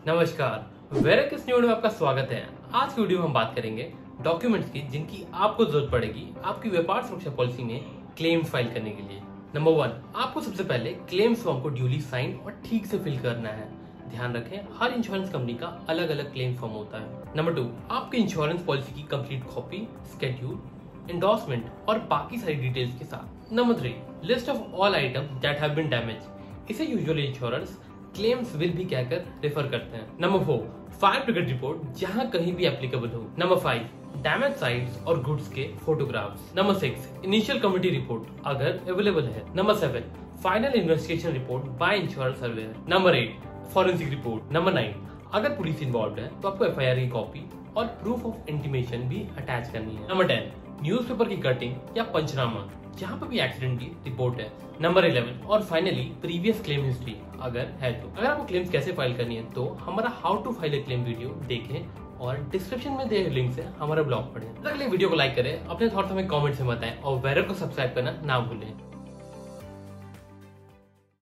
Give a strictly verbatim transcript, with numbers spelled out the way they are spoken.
नमस्कार, वेरक इस वीडियो में आपका स्वागत है। आज की वीडियो में हम बात करेंगे डॉक्यूमेंट्स की जिनकी आपको जरूरत पड़ेगी आपकी व्यापार सुरक्षा पॉलिसी में क्लेम्स फाइल करने के लिए। नंबर वन, आपको सबसे पहले क्लेम्स फॉर्म को ड्यूली साइन और ठीक से फिल करना है। ध्यान रखें, हर इंश्योरेंस कंपनी का अलग अलग क्लेम फॉर्म होता है। नंबर टू, आपकी इंश्योरेंस पॉलिसी की कंप्लीट कॉपी, स्केड्यूल, एंडोर्समेंट और बाकी सारी डिटेल्स के साथ। Number three, list of all items that have been damage. इसे यूजुअली इंश्योरेंस क्लेम्स विल भी कहकर रेफर करते हैं। Number four, fire brigade report जहां कहीं भी एप्लीकेबल हो। नंबर फाइव, डैमेज साइट्स और गुड्स के photographs. Number six, initial committee report अगर अवेलेबल है। Number seven, final investigation report by insurance surveyor. Number eight, forensic report. Number nine, अगर police involve है तो आपको एफ आई आर की copy और प्रूफ ऑफ इंटीमेशन भी अटैच करनी है। नंबर टेन, न्यूज़पेपर की कटिंग या पंचनामा जहां पर भी एक्सीडेंट की रिपोर्ट है। नंबर इलेवन और फाइनली प्रीवियस क्लेम हिस्ट्री अगर है तो। अगर आपको क्लेम्स कैसे फाइल करनी है तो हमारा how to file a claim video देखें और डिस्क्रिप्शन में दिए लिंक से हमारा ब्लॉग पढ़ें। अगले वीडियो को लाइक करें, अपने थॉट्स हमें कमेंट से बताएं और वेरक को सब्सक्राइब करना ना भूलें।